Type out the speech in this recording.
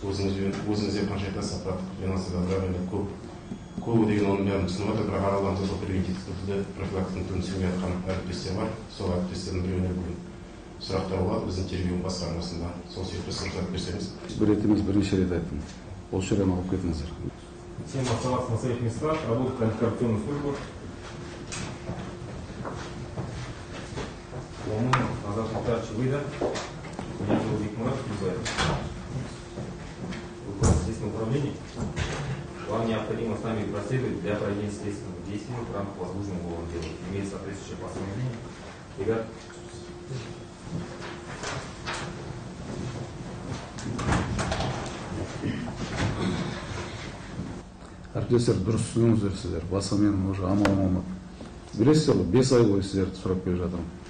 өзіңізде қанша айтасыз аппараттық финансовый проблема көп деген оның бәрін түсініп жатыр, бірақ араларында сол превентивті түрде профилактиканы түсінбей жатқан әріптестер бар. Сол әріптестердің біреуіне бүгін сұрақтар болады біздің тергеу басқармасында. Сол себепті сұрақтар берсеңіз. Бір ретіміз бірнеше рет айттым. Осы жерден алып кетіңіздер. Всем оставаться на своих местах, работать в антикоррупционных службах. Назад Мухтарович выйдет. Меня зовут Викмурат Кузаев. Руководитель следственного управления. Вам необходимо с нами проследовать для проведения следственных действий в рамках возбужденного уголовного дела. Имеет соответствующее постановление. Ребят, Әріптестер, дұрыс түсініңіздер сіздер. Басқа мен уже амалым алмады. Білесіздер ғой, 5 ай бойы сіздерді сұрап келе жатырмын.